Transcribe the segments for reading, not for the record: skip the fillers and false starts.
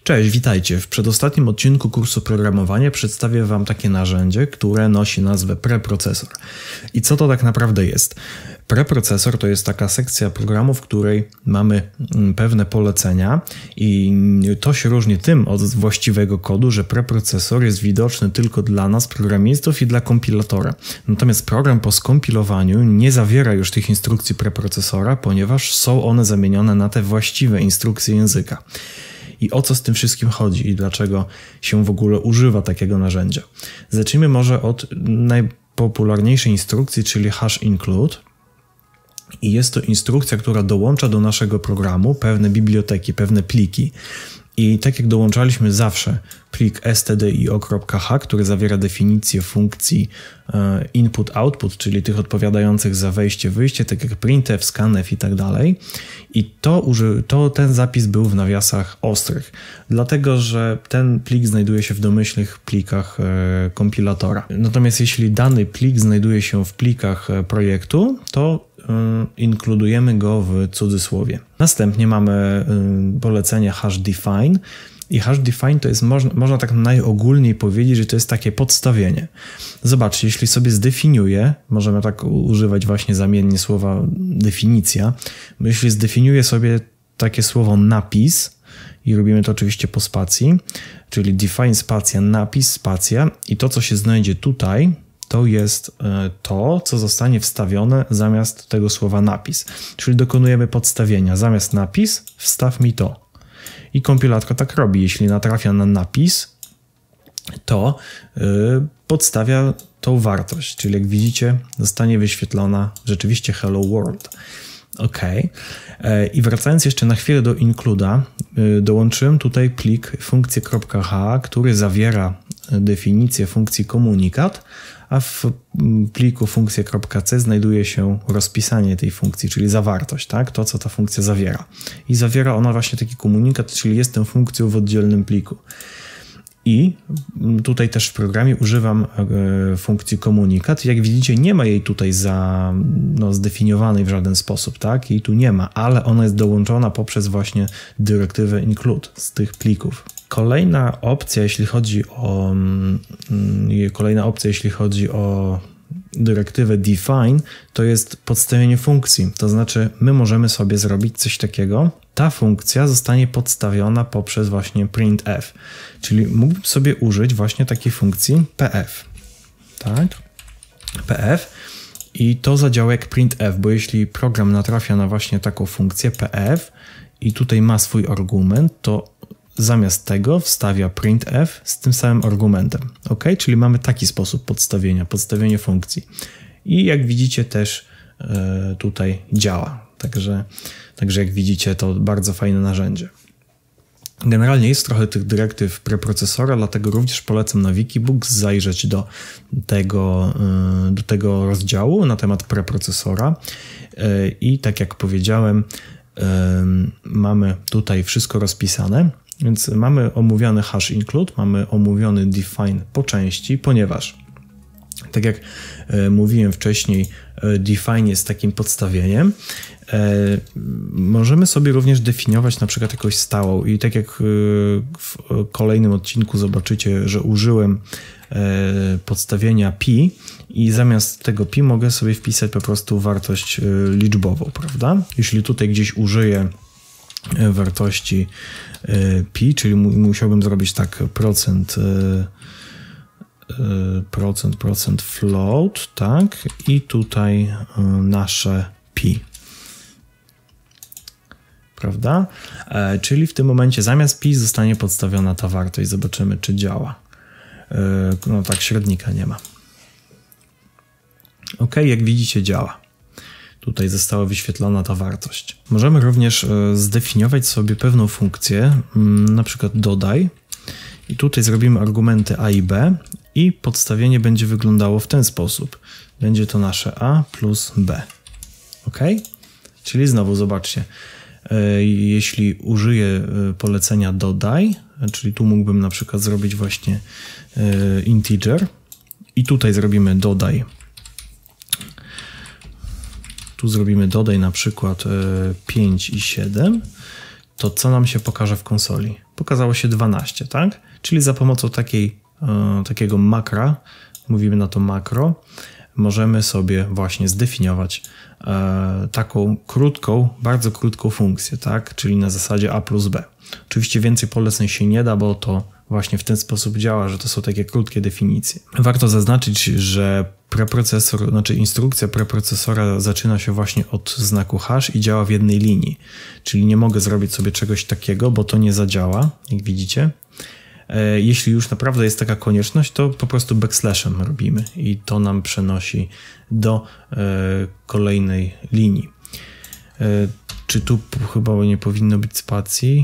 Cześć, witajcie. W przedostatnim odcinku kursu programowania przedstawię Wam takie narzędzie, które nosi nazwę preprocesor. I co to tak naprawdę jest? Preprocesor to jest taka sekcja programu, w której mamy pewne polecenia i to się różni tym od właściwego kodu, że preprocesor jest widoczny tylko dla nas, programistów i dla kompilatora. Natomiast program po skompilowaniu nie zawiera już tych instrukcji preprocesora, ponieważ są one zamienione na te właściwe instrukcje języka. I o co z tym wszystkim chodzi i dlaczego się w ogóle używa takiego narzędzia. Zacznijmy może od najpopularniejszej instrukcji, czyli hash include. I jest to instrukcja, która dołącza do naszego programu pewne biblioteki, pewne pliki. I tak jak dołączaliśmy zawsze plik stdio.h, który zawiera definicję funkcji input-output, czyli tych odpowiadających za wejście, wyjście, tak jak printf, scanf i tak dalej. I ten zapis był w nawiasach ostrych, dlatego że ten plik znajduje się w domyślnych plikach kompilatora. Natomiast jeśli dany plik znajduje się w plikach projektu, to inkludujemy go w cudzysłowie. Następnie mamy polecenie hashdefine i hashdefine to jest, można tak najogólniej powiedzieć, że to jest takie podstawienie. Zobaczcie, jeśli sobie zdefiniuję, możemy tak używać właśnie zamiennie słowa definicja, jeśli zdefiniuję sobie takie słowo napis i robimy to oczywiście po spacji, czyli define spacja, napis spacja i to, co się znajdzie tutaj, to jest to, co zostanie wstawione zamiast tego słowa napis. Czyli dokonujemy podstawienia. Zamiast napis, wstaw mi to. I kompilator tak robi. Jeśli natrafia na napis, to podstawia tą wartość. Czyli jak widzicie, zostanie wyświetlona rzeczywiście hello world. OK. I wracając jeszcze na chwilę do include'a, dołączyłem tutaj plik funkcje.h, który zawiera definicję funkcji komunikat, a w pliku funkcje.c znajduje się rozpisanie tej funkcji, czyli zawartość, tak? To, co ta funkcja zawiera. I zawiera ona właśnie taki komunikat, czyli jest tą funkcją w oddzielnym pliku. I tutaj też w programie używam funkcji komunikat. Jak widzicie, nie ma jej tutaj zdefiniowanej w żaden sposób, tak? Jej tu nie ma, ale ona jest dołączona poprzez właśnie dyrektywę include z tych plików. Kolejna opcja, jeśli chodzi o dyrektywę define, to jest podstawienie funkcji. To znaczy, my możemy sobie zrobić coś takiego. Ta funkcja zostanie podstawiona poprzez właśnie printf. Czyli mógłbym sobie użyć właśnie takiej funkcji pf. Tak? pf. I to zadziała jak printf, bo jeśli program natrafia na właśnie taką funkcję pf i tutaj ma swój argument, to zamiast tego wstawia printf z tym samym argumentem. OK? Czyli mamy taki sposób podstawienie funkcji. I jak widzicie też tutaj działa. Także jak widzicie, to bardzo fajne narzędzie. Generalnie jest trochę tych dyrektyw preprocesora, dlatego również polecam na Wikibooks zajrzeć do tego rozdziału na temat preprocesora. I tak jak powiedziałem, mamy tutaj wszystko rozpisane. Więc mamy omówiony hash include, mamy omówiony define po części, ponieważ tak jak mówiłem wcześniej, define jest takim podstawieniem. Możemy sobie również definiować na przykład jakąś stałą i tak jak w kolejnym odcinku zobaczycie, że użyłem podstawienia pi i zamiast tego pi mogę sobie wpisać po prostu wartość liczbową, prawda? Jeśli tutaj gdzieś użyję wartości pi, czyli musiałbym zrobić tak procent float, tak, i tutaj nasze pi, prawda? Czyli w tym momencie zamiast pi zostanie podstawiona ta wartość. Zobaczymy, czy działa. No tak, średnika nie ma. OK, jak widzicie, działa. Tutaj została wyświetlona ta wartość. Możemy również zdefiniować sobie pewną funkcję, na przykład dodaj i tutaj zrobimy argumenty a i b i podstawienie będzie wyglądało w ten sposób. Będzie to nasze a plus b. OK? Czyli znowu zobaczcie, jeśli użyję polecenia dodaj, czyli tu mógłbym na przykład zrobić właśnie integer i tutaj zrobimy dodaj. Tu zrobimy dodaj na przykład 5 i 7, to co nam się pokaże w konsoli? Pokazało się 12, tak? Czyli za pomocą takiego makra, mówimy na to makro, możemy sobie właśnie zdefiniować taką krótką, bardzo krótką funkcję, tak? Czyli na zasadzie A plus B. Oczywiście więcej poleceń się nie da, bo to właśnie w ten sposób działa, że to są takie krótkie definicje. Warto zaznaczyć, że preprocesor, znaczy instrukcja preprocesora zaczyna się właśnie od znaku hash i działa w jednej linii. Czyli nie mogę zrobić sobie czegoś takiego, bo to nie zadziała, jak widzicie. Jeśli już naprawdę jest taka konieczność, to po prostu backslashem robimy i to nam przenosi do kolejnej linii. Czy tu chyba nie powinno być spacji?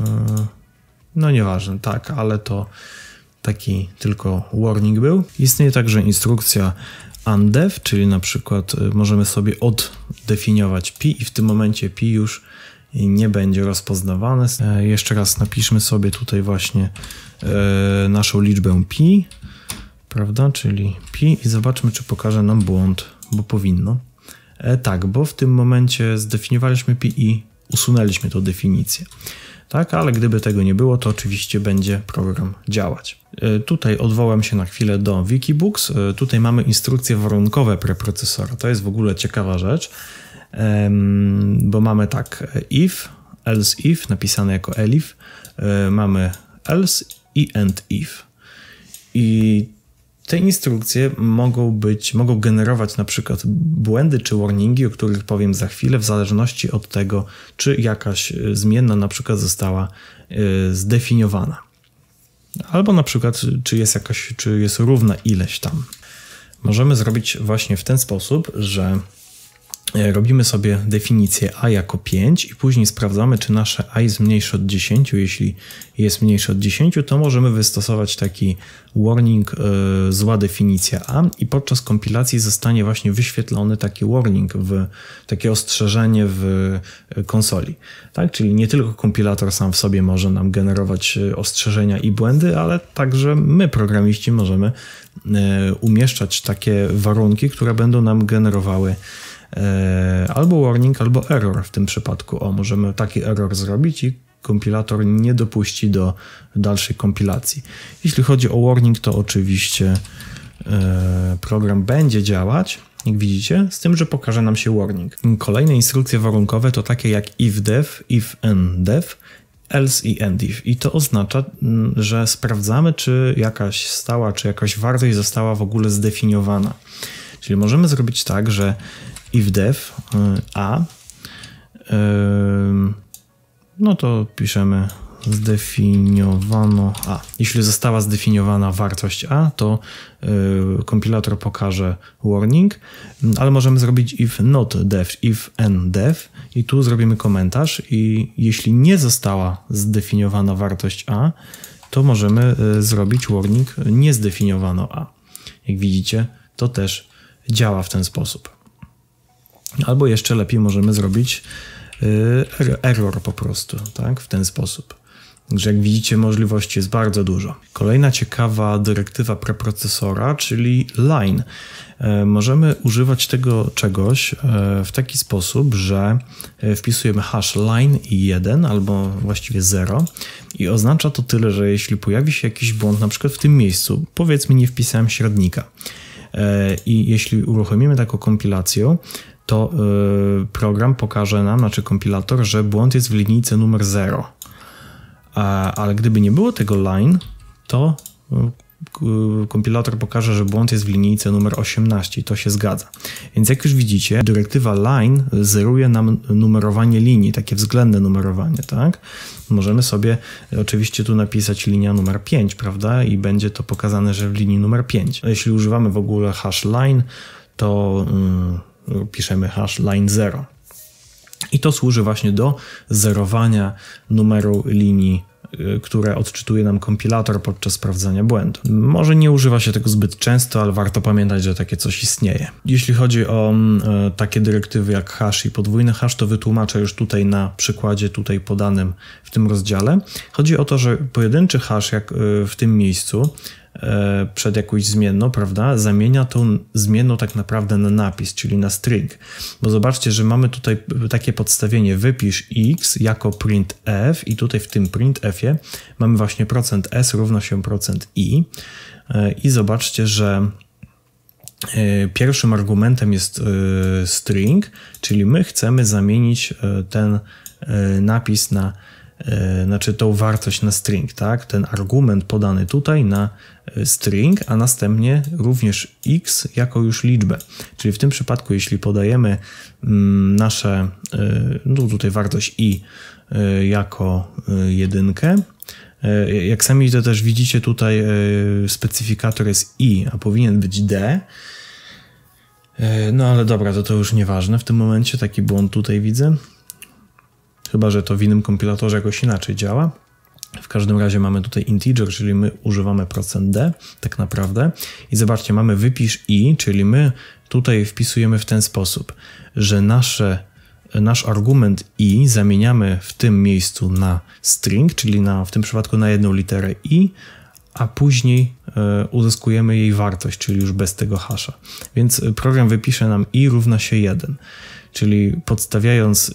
No nieważne, tak, ale to taki tylko warning był. Istnieje także instrukcja undef, czyli na przykład możemy sobie oddefiniować pi i w tym momencie pi już nie będzie rozpoznawane. Jeszcze raz napiszmy sobie tutaj właśnie naszą liczbę pi, prawda, czyli pi i zobaczmy, czy pokaże nam błąd, bo powinno. Tak, bo w tym momencie zdefiniowaliśmy pi i usunęliśmy tą definicję. Tak, ale gdyby tego nie było, to oczywiście będzie program działać. Tutaj odwołam się na chwilę do Wikibooks. Tutaj mamy instrukcje warunkowe preprocesora. To jest w ogóle ciekawa rzecz, bo mamy tak if, else if, napisane jako elif, mamy else i end if. I te instrukcje mogą generować na przykład błędy czy warningi, o których powiem za chwilę, w zależności od tego, czy jakaś zmienna na przykład została zdefiniowana. Albo na przykład, czy jest równa ileś tam. Możemy zrobić właśnie w ten sposób, że robimy sobie definicję a jako 5 i później sprawdzamy, czy nasze a jest mniejsze od 10. Jeśli jest mniejsze od 10, to możemy wystosować taki warning zła definicja a i podczas kompilacji zostanie właśnie wyświetlony taki warning, takie ostrzeżenie w konsoli. Tak? Czyli nie tylko kompilator sam w sobie może nam generować ostrzeżenia i błędy, ale także my, programiści, możemy umieszczać takie warunki, które będą nam generowały albo warning, albo error w tym przypadku. Możemy taki error zrobić i kompilator nie dopuści do dalszej kompilacji. Jeśli chodzi o warning, to oczywiście program będzie działać, jak widzicie, z tym, że pokaże nam się warning. Kolejne instrukcje warunkowe to takie jak ifdef, ifndef, else i endif. I to oznacza, że sprawdzamy, czy jakaś stała, czy jakaś wartość została w ogóle zdefiniowana. Czyli możemy zrobić tak, że ifdef a, no to piszemy zdefiniowano a. Jeśli została zdefiniowana wartość a, to kompilator pokaże warning, ale możemy zrobić if not def, if ndef i tu zrobimy komentarz i jeśli nie została zdefiniowana wartość a, to możemy zrobić warning nie zdefiniowano a. Jak widzicie, to też działa w ten sposób. Albo jeszcze lepiej możemy zrobić error po prostu, tak, w ten sposób. Także jak widzicie, możliwości jest bardzo dużo. Kolejna ciekawa dyrektywa preprocesora, czyli line. Możemy używać tego czegoś w taki sposób, że wpisujemy hash line i 1 albo właściwie 0 i oznacza to tyle, że jeśli pojawi się jakiś błąd, na przykład w tym miejscu, powiedzmy nie wpisałem średnika i jeśli uruchomimy taką kompilację, to program pokaże nam, znaczy kompilator, że błąd jest w linijce numer 0. Ale gdyby nie było tego line, to kompilator pokaże, że błąd jest w linijce numer 18 i to się zgadza. Więc jak już widzicie, dyrektywa line zeruje nam numerowanie linii, takie względne numerowanie, tak? Możemy sobie oczywiście tu napisać linia numer 5, prawda? I będzie to pokazane, że w linii numer 5. Jeśli używamy w ogóle hash line, to piszemy hash line 0. I to służy właśnie do zerowania numeru linii, które odczytuje nam kompilator podczas sprawdzania błędu. Może nie używa się tego zbyt często, ale warto pamiętać, że takie coś istnieje. Jeśli chodzi o takie dyrektywy jak hash i podwójny hash, to wytłumaczę już tutaj na przykładzie tutaj podanym w tym rozdziale. Chodzi o to, że pojedynczy hash, jak w tym miejscu, przed jakąś zmienną, prawda, zamienia tą zmienną tak naprawdę na napis, czyli na string. Bo zobaczcie, że mamy tutaj takie podstawienie, wypisz x jako printf i tutaj w tym printfie mamy właśnie %s równa się %i i zobaczcie, że pierwszym argumentem jest string, czyli my chcemy zamienić ten napis na, znaczy tą wartość na string, tak? Ten argument podany tutaj na string, a następnie również x jako już liczbę. Czyli w tym przypadku, jeśli podajemy nasze, no tutaj wartość i jako jedynkę, jak sami to też widzicie, tutaj specyfikator jest i, a powinien być d. No ale dobra, to już nieważne w tym momencie, taki błąd tutaj widzę. Chyba że to w innym kompilatorze jakoś inaczej działa. W każdym razie mamy tutaj integer, czyli my używamy %d tak naprawdę. I zobaczcie, mamy wypisz i, czyli my tutaj wpisujemy w ten sposób, że nasz argument i zamieniamy w tym miejscu na string, czyli w tym przypadku na jedną literę i, a później uzyskujemy jej wartość, czyli już bez tego hasza. Więc program wypisze nam i równa się 1, czyli podstawiając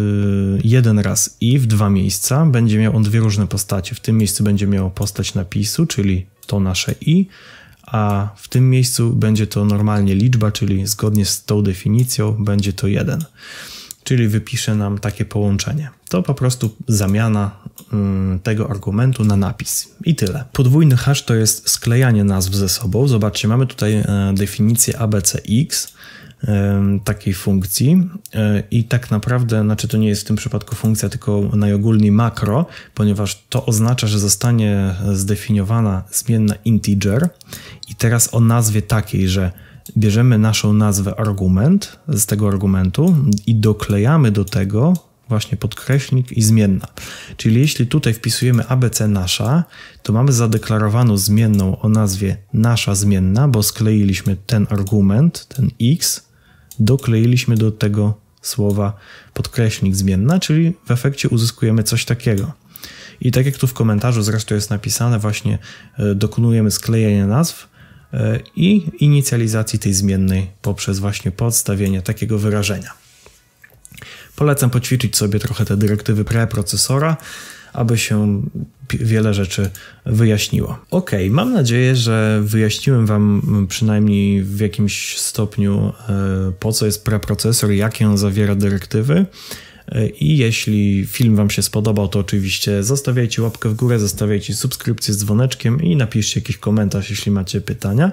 jeden raz i w dwa miejsca, będzie miał on dwie różne postacie. W tym miejscu będzie miał postać napisu, czyli to nasze i, a w tym miejscu będzie to normalnie liczba, czyli zgodnie z tą definicją będzie to 1. Czyli wypisze nam takie połączenie. To po prostu zamiana tego argumentu na napis. I tyle. Podwójny hash to jest sklejanie nazw ze sobą. Zobaczcie, mamy tutaj definicję abcx takiej funkcji i tak naprawdę, znaczy to nie jest w tym przypadku funkcja, tylko najogólniej makro, ponieważ to oznacza, że zostanie zdefiniowana zmienna integer i teraz o nazwie takiej, że bierzemy naszą nazwę argument z tego argumentu i doklejamy do tego właśnie podkreślnik i zmienna. Czyli jeśli tutaj wpisujemy abc nasza, to mamy zadeklarowaną zmienną o nazwie nasza zmienna, bo skleiliśmy ten argument, ten x, dokleiliśmy do tego słowa podkreślnik zmienna, czyli w efekcie uzyskujemy coś takiego. I tak jak tu w komentarzu zresztą jest napisane, właśnie dokonujemy sklejenia nazw i inicjalizacji tej zmiennej poprzez właśnie podstawienie takiego wyrażenia. Polecam poćwiczyć sobie trochę te dyrektywy preprocesora, aby się wiele rzeczy wyjaśniło. Ok, mam nadzieję, że wyjaśniłem Wam przynajmniej w jakimś stopniu, po co jest preprocesor, jakie on zawiera dyrektywy. I jeśli film Wam się spodobał, to oczywiście zostawiajcie łapkę w górę, zostawiajcie subskrypcję z dzwoneczkiem i napiszcie jakiś komentarz, jeśli macie pytania.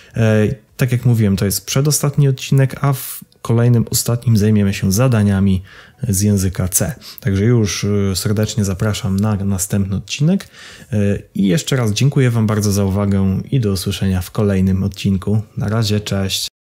Tak jak mówiłem, to jest przedostatni odcinek, a w kolejnym, ostatnim zajmiemy się zadaniami z języka C. Także już serdecznie zapraszam na następny odcinek i jeszcze raz dziękuję Wam bardzo za uwagę i do usłyszenia w kolejnym odcinku. Na razie, cześć!